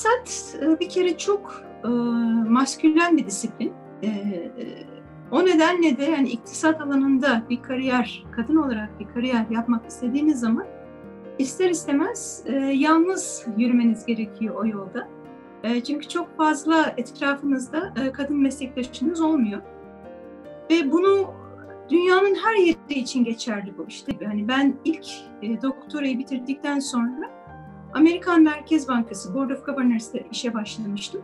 İktisat bir kere çok maskülen bir disiplin. O nedenle de yani iktisat alanında bir kariyer, kadın olarak bir kariyer yapmak istediğiniz zaman ister istemez yalnız yürümeniz gerekiyor o yolda. Çünkü çok fazla etrafınızda kadın meslektaşınız olmuyor. Ve bunu dünyanın her yeri için geçerli bu işte. Yani ben ilk doktorayı bitirdikten sonra Amerikan Merkez Bankası Board of Governors'ta işe başlamıştım.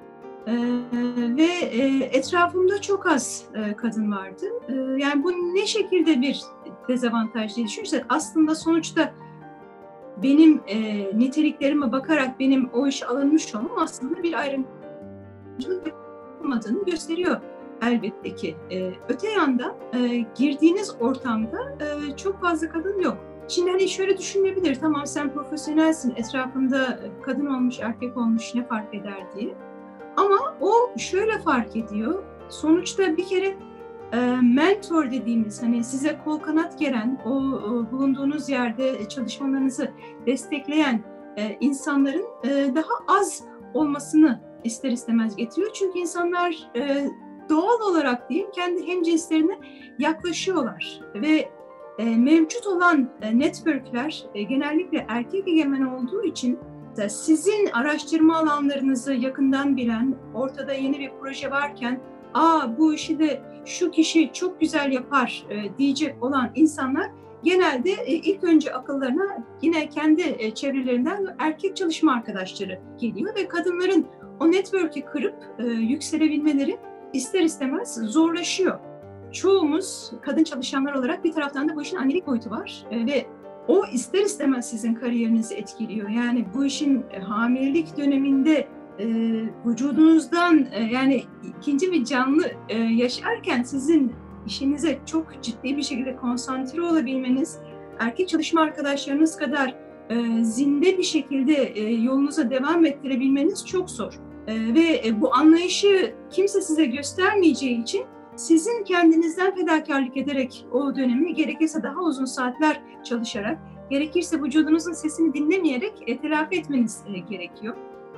Ve etrafımda çok az kadın vardı. Yani bu ne şekilde bir dezavantaj diye düşünürsek aslında sonuçta benim niteliklerime bakarak benim o işe alınmış olmam aslında bir ayrımcılık yapılmadığını gösteriyor elbette ki. Öte yandan girdiğiniz ortamda çok fazla kadın yok. Şimdi hani şöyle düşünebilir, tamam sen profesyonelsin, etrafında kadın olmuş, erkek olmuş ne fark eder diye. Ama o şöyle fark ediyor, sonuçta bir kere mentor dediğimiz, hani size kol kanat geren, o bulunduğunuz yerde çalışmalarınızı destekleyen insanların daha az olmasını ister istemez getiriyor. Çünkü insanlar doğal olarak diyeyim kendi hemcinslerine yaklaşıyorlar ve mevcut olan networkler genellikle erkek egemen olduğu için sizin araştırma alanlarınızı yakından bilen, ortada yeni bir proje varken bu işi de şu kişi çok güzel yapar diyecek olan insanlar genelde ilk önce akıllarına yine kendi çevrelerinden erkek çalışma arkadaşları geliyor ve kadınların o network'ü kırıp yükselebilmeleri ister istemez zorlaşıyor. Çoğumuz kadın çalışanlar olarak bir taraftan da bu işin annelik boyutu var ve o ister istemez sizin kariyerinizi etkiliyor. Yani bu işin hamilelik döneminde vücudunuzdan yani ikinci bir canlı yaşarken sizin işinize çok ciddi bir şekilde konsantre olabilmeniz, erkek çalışma arkadaşlarınız kadar zinde bir şekilde yolunuza devam ettirebilmeniz çok zor. Ve bu anlayışı kimse size göstermeyeceği için sizin kendinizden fedakarlık ederek o dönemi gerekirse daha uzun saatler çalışarak, gerekirse vücudunuzun sesini dinlemeyerek telafi etmeniz gerekiyor.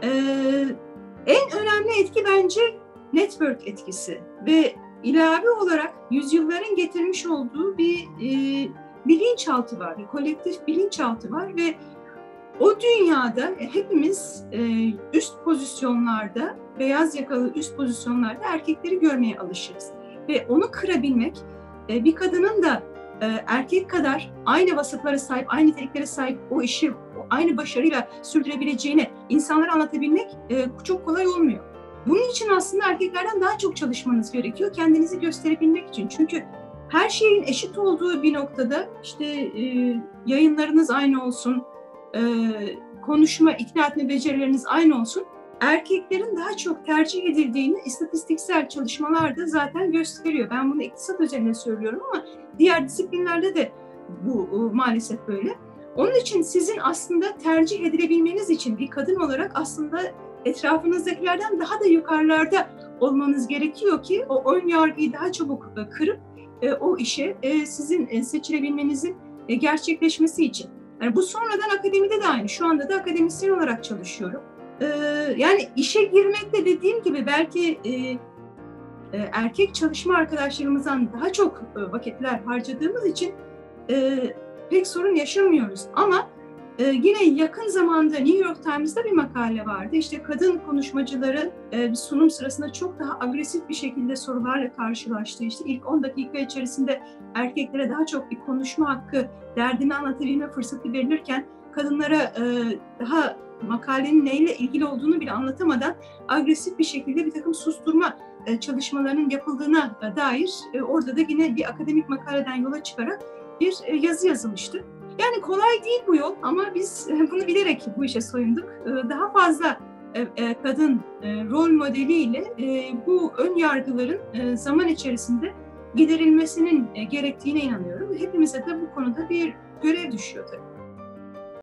En önemli etki bence network etkisi ve ilave olarak yüzyılların getirmiş olduğu bir bilinçaltı var, bir kolektif bilinçaltı var ve o dünyada hepimiz üst pozisyonlarda, beyaz yakalı üst pozisyonlarda erkekleri görmeye alışırız. Ve onu kırabilmek, bir kadının da erkek kadar aynı vasıflara sahip, aynı niteliklere sahip o işi aynı başarıyla sürdürebileceğini insanlara anlatabilmek çok kolay olmuyor. Bunun için aslında erkeklerden daha çok çalışmanız gerekiyor kendinizi gösterebilmek için. Çünkü her şeyin eşit olduğu bir noktada işte yayınlarınız aynı olsun, konuşma, ikna etme becerileriniz aynı olsun. Erkeklerin daha çok tercih edildiğini istatistiksel çalışmalar da zaten gösteriyor. Ben bunu iktisat özelinde söylüyorum ama diğer disiplinlerde de bu maalesef böyle. Onun için sizin aslında tercih edilebilmeniz için bir kadın olarak aslında etrafınızdakilerden daha da yukarılarda olmanız gerekiyor ki o ön yargıyı daha çabuk kırıp o işe sizin seçilebilmenizin gerçekleşmesi için. Yani bu sonradan akademide de aynı. Şu anda da akademisyen olarak çalışıyorum. Yani işe girmekte dediğim gibi belki erkek çalışma arkadaşlarımızdan daha çok vakitler harcadığımız için pek sorun yaşamıyoruz. Ama yine yakın zamanda New York Times'da bir makale vardı. İşte kadın konuşmacıları bir sunum sırasında çok daha agresif bir şekilde sorularla karşılaştı. İşte ilk 10 dakika içerisinde erkeklere daha çok bir konuşma hakkı, derdini anlatabilme fırsatı verilirken kadınlara daha makalenin neyle ilgili olduğunu bile anlatamadan agresif bir şekilde bir takım susturma çalışmalarının yapıldığına dair orada da yine bir akademik makaleden yola çıkarak bir yazı yazılmıştı. Yani kolay değil bu yol ama biz bunu bilerek bu işe soyunduk. Daha fazla kadın rol modeliyle bu ön yargıların zaman içerisinde giderilmesinin gerektiğine inanıyorum. Hepimize de bu konuda bir görev düşüyor tabii.